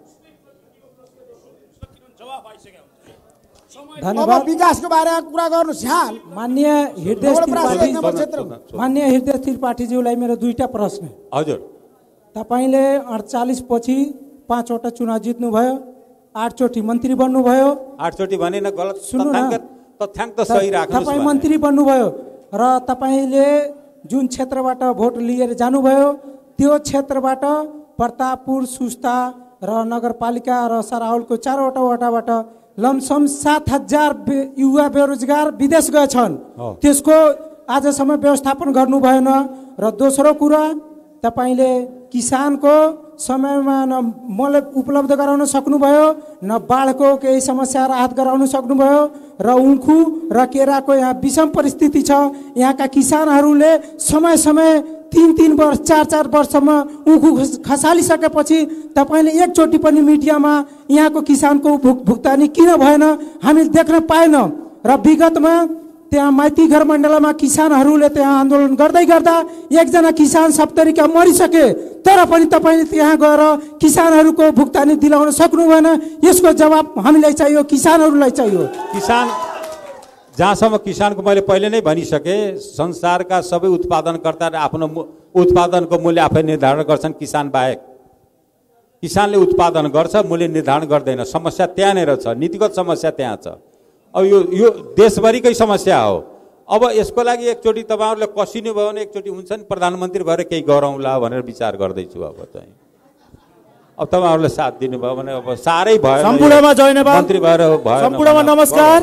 धन्यवाद।
विकासको बारेमा कुरा गर्नुहोस्। यहाँ
मान्य हृदय मान्य हृदय त्रिपाठीज्यूलाई मेरो दुईटा प्रश्न।
हजुर,
तपाईँले अडचालिस पछि पाँचवटा चुनाव जित्नुभयो, आठचोटि मन्त्री बन्नुभयो।
आठचोटि भने न गलत
सुन्नु न,
तथ्याङ्क त सही राख्नुहोस्।
तपाईँ मन्त्री बन्नुभयो र तपाईँले जुन क्षेत्रबाट भोट लिएर जानुभयो त्यो क्षेत्रबाट प्रतापपुर, सुस्ता र नगरपालिका र सराउलको चारवटा वटाबाट लमसम सात हजार युवा बेरोजगार विदेश गएछन्। त्यसको आजसम्म व्यवस्थापन गर्नु भएन। र दोस्रो कुरा, तपाईँले किसानको समयमा न मल उपलब्ध गराउन सक्नुभयो, न बाढको केही समस्या राहत गराउन सक्नुभयो। र उखु र केराको यहाँ विषम परिस्थिति छ। यहाँका किसानहरूले समय समय तीन तीन वर्ष चार चार वर्षमा उखु खसालिसकेपछि तपाईँले एकचोटि पनि मिडियामा यहाँको किसानको भुक्तानी किन भएन हामी देख्न पाएनौँ। र विगतमा त्यहाँ माइती घर मण्डलमा किसानहरूले त्यहाँ आन्दोलन गर्दै गर्दा एकजना किसान सप्तरीका मरिसके, तर पनि तपाईँले त्यहाँ गएर किसानहरूको भुक्तानी दिलाउन सक्नु भएन। यसको जवाब हामीलाई चाहियो, किसानहरूलाई चाहियो।
किसान जहाँसम्म किसानको मैले पहिले नै भनिसकेँ, संसारका सबै उत्पादनकर्ताले आफ्नो उत्पादनको मूल्य आफै निर्धारण गर्छन्, किसान बाहेक। किसानले उत्पादन गर्छ, मूल्य निर्धारण गर्दैन। समस्या त्यहाँनिर छ, नीतिगत समस्या त्यहाँ छ। अब यो यो देशभरिकै समस्या हो। अब यसको लागि एकचोटि तपाईँहरूले कसिनु भयो भने एकचोटि हुन्छ नि, प्रधानमन्त्री भएर केही गरौँला भनेर विचार गर्दैछु। अब चाहिँ अब तपाईँहरूले साथ दिनुभयो भने अब साह्रै भयो।
सम्पूर्णमा जयनेवाद।
मन्त्री भएर भयो।
सम्पूर्णमा नमस्कार।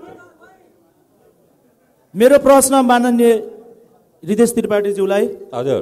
मेरो प्रश्न माननीय हृदय त्रिपाठीज्यूलाई।
हजुर,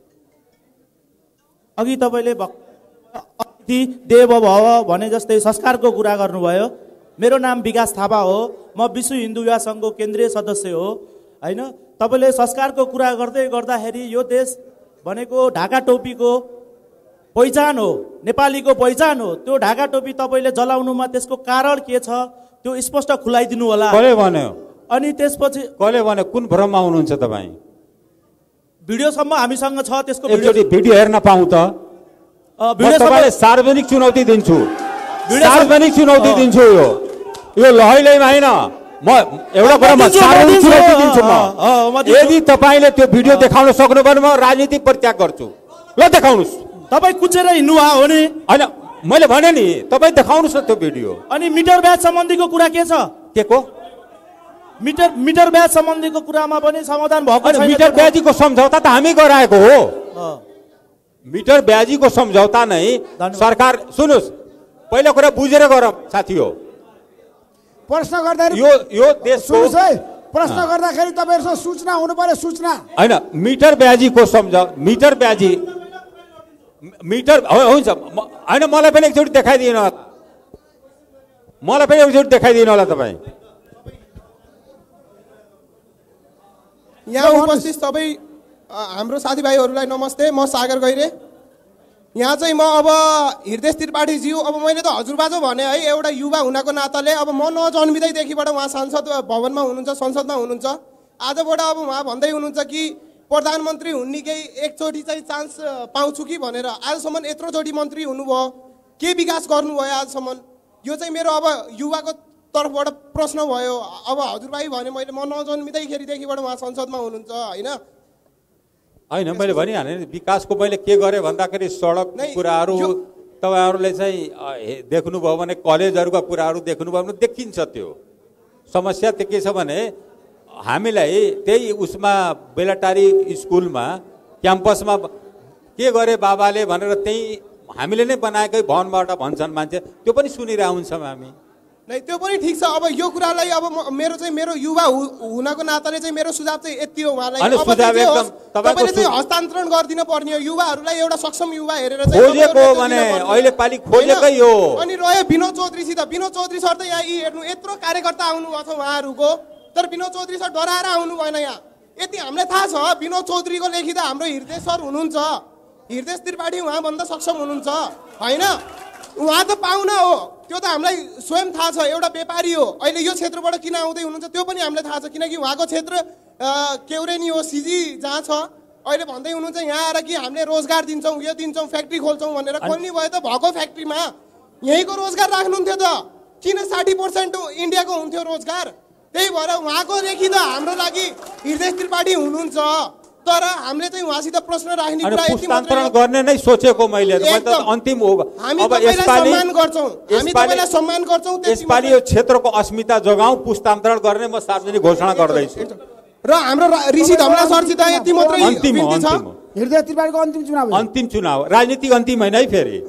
अघि तपाईँले अतिथि देव भव भने जस्तै संस्कारको कुरा गर्नुभयो। मेरो नाम विकास थापा हो, म विश्व हिन्दू युवा सङ्घको केन्द्रीय सदस्य हो होइन। तपाईँले संस्कारको कुरा गर्दै गर्दाखेरि यो देश भनेको ढाका टोपीको पहिचान हो, नेपालीको पहिचान हो। त्यो ढाका टोपी तपाईँले जलाउनुमा त्यसको कारण के छ त्यो स्पष्ट खुलाइदिनु होला।
कसले भन्यो?
अनि त्यसपछि
कसले भन्यो? कुन भ्रममा हुनुहुन्छ तपाईँ?
भिडियोसम्म हामीसँग छ, त्यसको
एकचोटि भिडियो हेर्न पाऊँ त? तपाईँलाई सार्वजनिक चुनौती दिन्छु, सार्वजनिक चुनौती दिन्छु। यो यो लहैलैमा होइन, म एउटा कुरामा सार्वजनिक चुनौती दिन्छु। म यदि तपाईँले त्यो भिडियो देखाउन सक्नु भने म राजनीति परित्याग गर्छु। ल देखाउनुहोस्।
तपाईँ कुचेर हिँड्नु भयो भने
होइन, मैले भने नि तपाईँ देखाउनुहोस् न त्यो भिडियो।
अनि मिटर ब्याज सम्बन्धीको कुरा के छ?
के को
मिटर मिटर ब्याज सम्बन्धीको कुरामा पनि समाधान भएको छैन।
मिटर ब्याजीको सम्झौता त हामी गराएको हो। मिटर ब्याजीको सम्झौता नै सरकार, सुन्नुहोस् पहिलो कुरा बुझेर गरौँ साथी हो।
प्रश्न गर्दाखेरि
यो यो देशको
सुन्नुहोस् है, प्रश्न गर्दाखेरि तपाईँहरूसँग सूचना हुनु पर्यो, सूचना
होइन। मिटर ब्याजीको सम्झौ मिटर ब्याजी मिटर हुन्छ होइन। मलाई पनि एकचोटि देखाइदिनु होला, मलाई पनि एकचोटि देखाइदिनु होला तपाईँ।
यहाँ उपस्थित सबै हाम्रो साथीभाइहरूलाई नमस्ते। म सागर गैरे। यहाँ चाहिँ म अब हृदय त्रिपाठीज्यू, अब मैले त हजुरबाजो भने है, एउटा युवा हुनाको नाताले अब म नजन्मिँदैदेखिबाट उहाँ संसद भवनमा हुनुहुन्छ, संसदमा हुनुहुन्छ। आजबाट अब उहाँ भन्दै हुनुहुन्छ कि प्रधानमन्त्री हुने केही एकचोटि चाहिँ चान्स पाउँछु कि भनेर। आजसम्म यत्रोचोटि मन्त्री हुनुभयो, के विकास गर्नुभयो आजसम्म? यो चाहिँ मेरो अब युवाको तर्फबाट प्रश्न भयो। अब हजुरबाई भने मैले म नजन्मिँदैखेरिदेखिबाट उहाँ संसदमा हुनुहुन्छ होइन।
होइन मैले भनिहालेँ विकासको मैले के गरेँ भन्दाखेरि सडकको कुराहरू तपाईँहरूले चाहिँ देख्नुभयो भने, कलेजहरूका कुराहरू देख्नुभयो भने देखिन्छ। त्यो समस्या त्यो के छ भने हामीलाई त्यही उसमा बेलाटारी स्कुलमा क्याम्पसमा के गरे बाबाले भनेर त्यही हामीले नै बनाएकै भवनबाट भन्छन् मान्छे, त्यो पनि सुनिरहेको हुन्छौँ हामी।
नै त्यो पनि ठिक छ। अब यो कुरालाई अब मेरो चाहिँ मेरो युवा हुनको नाताले चाहिँ मेरो सुझाव चाहिँ यति हो उहाँलाई, अब तपाईँले चाहिँ हस्तान्तरण गरिदिनु पर्ने हो युवाहरूलाई, एउटा सक्षम युवा हेरेर चाहिँ
खोजेको भने अहिले पालि खोजेकै हो।
अनि रह्यो विनोद चौधरीसित, विनोद चौधरी सर त यहाँ यी हेर्नु यत्रो कार्यकर्ता आउनुभएको छ उहाँहरूको, तर विनोद चौधरी सर डराएर आउनु भएन यहाँ। यति हामीलाई थाहा छ विनोद चौधरीको लेखिँदा हाम्रो हृदय सर हुनुहुन्छ, हृदय त्रिपाठी उहाँभन्दा सक्षम हुनुहुन्छ होइन। उहाँ त पाहुना हो, त्यो त हामीलाई स्वयं थाहा छ, एउटा व्यापारी हो। अहिले यो क्षेत्रबाट किन आउँदै हुनुहुन्छ त्यो पनि हामीलाई थाहा छ, किनकि उहाँको क्षेत्र केउरेनी हो, सिजी जहाँ छ। अहिले भन्दै हुनुहुन्छ यहाँ आएर कि हामीले रोजगार दिन्छौँ, यो दिन्छौँ, फ्याक्ट्री खोल्छौँ भनेर। खोल्ने भयो त भएको फ्याक्ट्रीमा यहीँको रोजगार राख्नुहुन्थ्यो त, किन साठी पर्सेन्ट इन्डियाको हुन्थ्यो रोजगार? त्यही भएर उहाँको देखि त हाम्रो लागि हृदय त्रिपाठी हुनुहुन्छ, तर हामीले चाहिँ उहाँसित प्रश्न राख्ने कुरा यति
हस्तान्तरण गर्ने नै सोचेको मैले। अन्तिम हो
हामी तपाईँलाई सम्मान गर्छौँ, हामी तपाईँलाई सम्मान गर्छौँ।
यसपालि यो क्षेत्रको अस्मिता जोगाउँ, पुस्तान्तरण गर्ने म सार्वजनिक घोषणा गर्दैछु।
र हाम्रो ऋषि धमला सरसित यति मात्रै
अन्तिम
हृदय त्रिपाठीको अन्तिम चुनाव,
अन्तिम चुनाव राजनीतिक अन्तिम होइन है। फेरि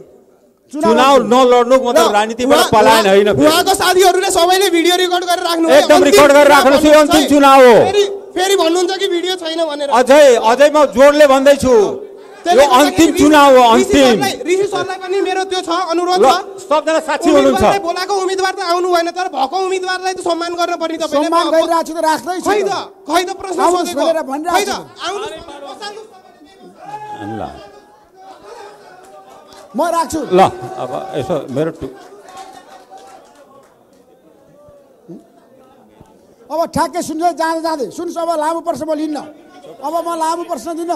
चुनाव नलड्नु मतलब राजनीतिबाट पलायन होइन।
उहाँको साथीहरूले सबैले भिडियो रेकर्ड गरेर राख्नु,
एकदम रेकर्ड गरेर राख्नुहोस्, यो अन्तिम चुनाव हो।
फेरि भन्नुहुन्छ कि भिडियो छैन भनेर।
अझै अझै म जोडले भन्दैछु यो अन्तिम चुनाव हो, अन्तिम।
ऋषि सरलाई पनि मेरो त्यो छ अनुरोध छ,
सबजना साक्षी हुनुहुन्छ।
बोलाको उम्मेदवार त आउनु भएन, तर भएको उम्मेदवारलाई त सम्मान गर्न पर्ने तपाईले।
सम्मान गरिरहेको छु त राख्दै छु।
खै त खै त प्रश्न सोधेको
भनेर भनिरहेको छु।
ल
म राख्छु।
ल अब यसो मेरो
अब ठ्याक्कै सुन्छ जाँदै जाँदै सुन्नुहोस्। अब लामो प्रश्न म लिन्न, अब म लामो प्रश्न दिन्न।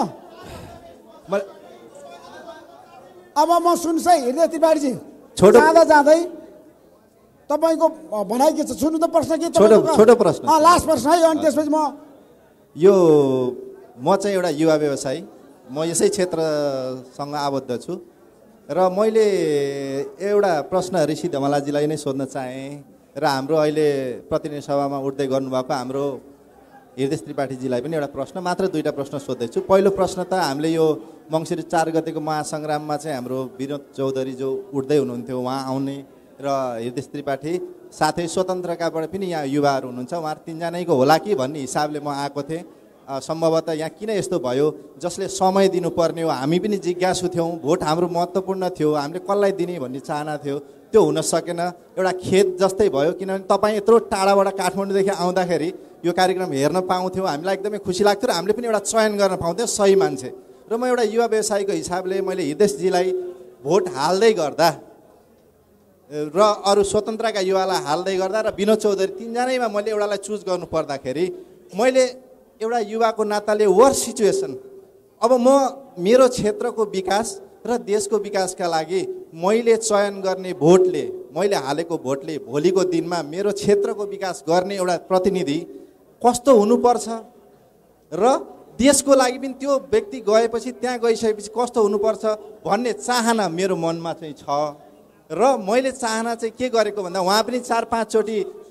अब म सुन्नुहोस् है हृदय त्रिपाठीजी, जाँदा जाँदै तपाईँको भनाइ के छ सुन्नु त? प्रश्न के?
छोटो प्रश्न,
लास्ट प्रश्न है। अनि त्यसपछि म
यो म चाहिँ एउटा युवा व्यवसायी, म यसै क्षेत्रसँग आबद्ध छु र मैले एउटा प्रश्न ऋषि धमलाजीलाई नै सोध्न चाहेँ र हाम्रो अहिले प्रतिनिधि सभामा उठ्दै गर्नुभएको हाम्रो हृदय त्रिपाठीजीलाई पनि एउटा प्रश्न, मात्र दुईवटा प्रश्न सोध्दैछु। पहिलो प्रश्न त हामीले यो मङ्सिर चार गतेको महासङ्ग्राममा चाहिँ हाम्रो विनोद चौधरी जो उठ्दै हुनुहुन्थ्यो उहाँ आउने र हृदय त्रिपाठी साथै स्वतन्त्रकाबाट पनि यहाँ युवाहरू हुनुहुन्छ, उहाँहरू तिनजनाको होला कि भन्ने हिसाबले म आएको थिएँ। सम्भवतः यहाँ किन यस्तो भयो, जसले समय दिनुपर्ने हो, हामी पनि जिज्ञासु थियौँ, भोट हाम्रो महत्त्वपूर्ण थियो, हामीले कसलाई दिने भन्ने चाहना थियो, त्यो हुन सकेन। एउटा खेद जस्तै भयो, किनभने तपाईँ यत्रो टाढाबाट काठमाडौँदेखि आउँदाखेरि यो कार्यक्रम हेर्न पाउँथ्यौँ, हामीलाई एकदमै खुसी लाग्थ्यो र हामीले पनि एउटा चयन गर्न पाउँथ्यौँ सही मान्छे। र म एउटा युवा व्यवसायीको हिसाबले मैले हृदयजीलाई भोट हाल्दै गर्दा र अरू स्वतन्त्रका युवालाई हाल्दै गर्दा र विनोद चौधरी तिनजनैमा मैले एउटालाई चुज गर्नु पर्दाखेरि मैले एउटा युवाको नाताले वर्स सिचुएसन, अब म मेरो क्षेत्रको विकास र देशको विकासका लागि मैले चयन गर्ने भोटले, मैले हालेको भोटले भोलिको दिनमा मेरो क्षेत्रको विकास गर्ने एउटा प्रतिनिधि कस्तो हुनुपर्छ र देशको लागि पनि त्यो व्यक्ति गएपछि त्यहाँ गइसकेपछि कस्तो हुनुपर्छ भन्ने चाहना मेरो मनमा चाहिँ छ। र मैले चाहना चाहिँ के गरेको भन्दा उहाँ पनि चार पाँचचोटि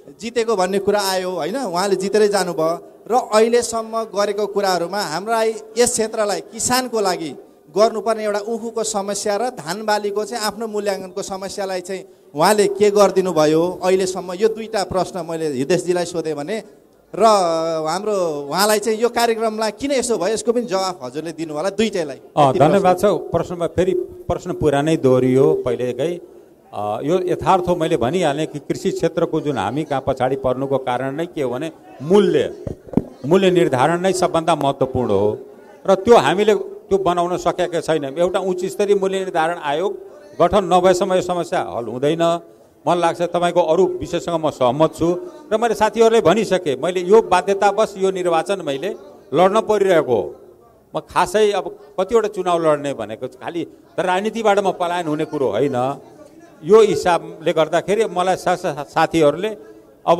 जितेको भन्ने कुरा आयो होइन, उहाँले जितेरै जानुभयो र अहिलेसम्म गरेको कुराहरूमा हामीलाई यस क्षेत्रलाई किसानको लागि गर्नुपर्ने एउटा उखुको समस्या र धान बालीको चाहिँ आफ्नो मूल्याङ्कनको समस्यालाई चाहिँ उहाँले के गरिदिनु भयो अहिलेसम्म, यो दुईटा प्रश्न मैले हृदेशजीलाई सोधेँ भने र हाम्रो उहाँलाई चाहिँ यो कार्यक्रमलाई किन यसो भयो यसको पनि जवाफ हजुरले दिनु होला दुईटैलाई।
धन्यवाद छ। प्रश्नमा फेरि प्रश्न पुरानै दोहोरियो पहिलेकै। यो यथार्थ हो, मैले भनिहालेँ कि कृषि क्षेत्रको जुन हामी कहाँ पछाडि पर्नुको कारण नै के हो भने मूल्य मूल्य निर्धारण नै सबभन्दा महत्त्वपूर्ण हो र त्यो हामीले त्यो बनाउन सकेका छैनौँ। एउटा उच्च स्तरीय मूल्य निर्धारण आयोग गठन नभएसम्म यो समस्या हल हुँदैन। मलाई लाग्छ तपाईँको अरू विषयसँग म सहमत छु र मैले साथीहरूले भनिसकेँ, मैले यो बाध्यतावश यो निर्वाचन मैले लड्न परिरहेको हो। म खासै अब कतिवटा चुनाव लड्ने भनेको खालि तर राजनीतिबाट म पलायन हुने कुरो होइन। यो हिसाबले गर्दाखेरि मलाई सा साथीहरूले अब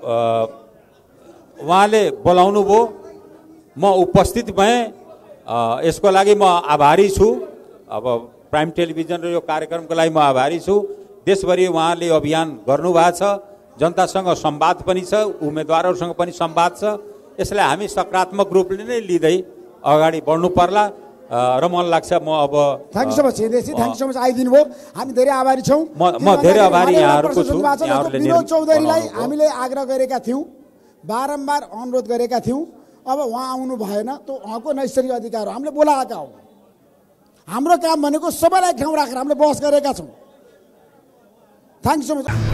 उहाँले बोलाउनु भयो, म उपस्थित भएँ, यसको लागि म आभारी छु। अब प्राइम टेलिभिजन र यो कार्यक्रमको लागि म आभारी छु। देशभरि उहाँले अभियान गर्नुभएको छ, जनतासँग संवाद पनि छ, उम्मेदवारहरूसँग पनि संवाद छ। यसलाई हामी सकारात्मक रूपले नै लिँदै अगाडि बढ्नु पर्ला र मलाई लाग्छ म अब
थ्याङ्क यू सो मच हिदेशजी, थ्याङ्क यू सो मच आइदिनु भयो। हामी धेरै आभारी छौँ।
म म धेरै आभारी यहाँहरूको छु। यहाँहरूले
विनोद चौधरीलाई हामीले आग्रह गरेका थियौँ, बारम्बार अनुरोध गरेका थियौँ। अब उहाँ आउनु भएन, त उहाँको नैसर्गिक अधिकार हो, हामीले बोलाएका हौँ। हाम्रो काम भनेको सबैलाई ठाउँ राखेर हामीले बहस गरेका छौँ। Thank you so much.